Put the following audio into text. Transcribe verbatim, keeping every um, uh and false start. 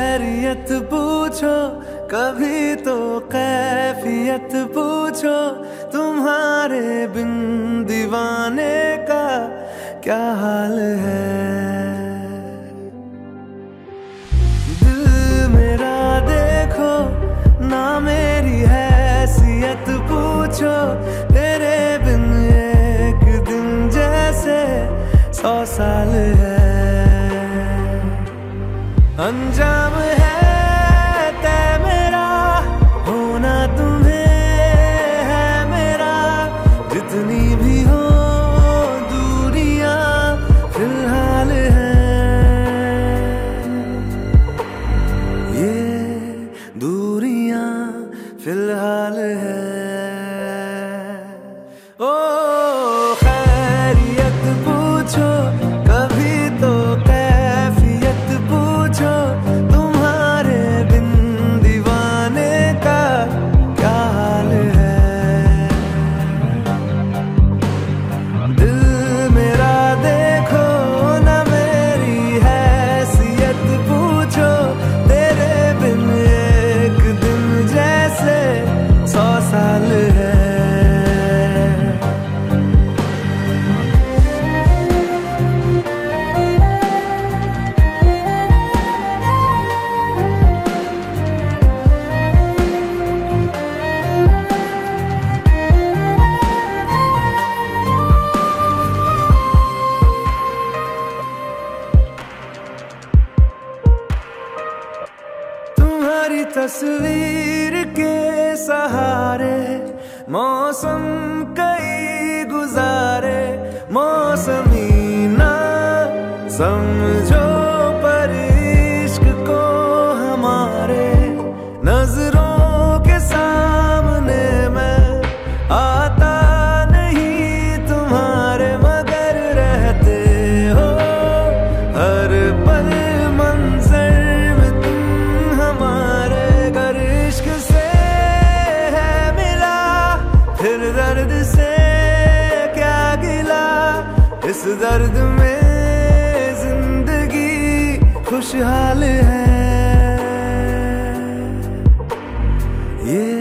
खैरियत पूछो, कभी तो कैफियत पूछो, तुम्हारे बिन दीवाने का क्या हाल है। दिल मेरा देखो ना, मेरी हैसियत पूछो, तेरे बिन एक दिन जैसे सौ साल है। अंजाम है तय मेरा, होना तुम्हें है मेरा, जितनी भी हो दूरियां फिलहाल हैं। ये दूरियां फिलहाल हैं। ओ खैरियत पूछो, कभी तो कैफियत पूछो, तुम्हारे बिन दीवाने का क्या हाल है। दिल मेरा देखो ना, मेरी हैसियत पूछो, तेरे बिन एक दिन जैसे सौ साल है। तुम्हारी तस्वीर के सहारे मौसम कई गुजारे, मौसमी ना समझो पर इश्क को हमारे, नजरों के सामने मैं आता नहीं तुम्हारे, मगर रहते हो हर पल मंजर में तुम हमारे। गर इश्क से है मिला फिर दर्द से क्या गिला, इस दर्द में जिंदगी खुशहाल है। ये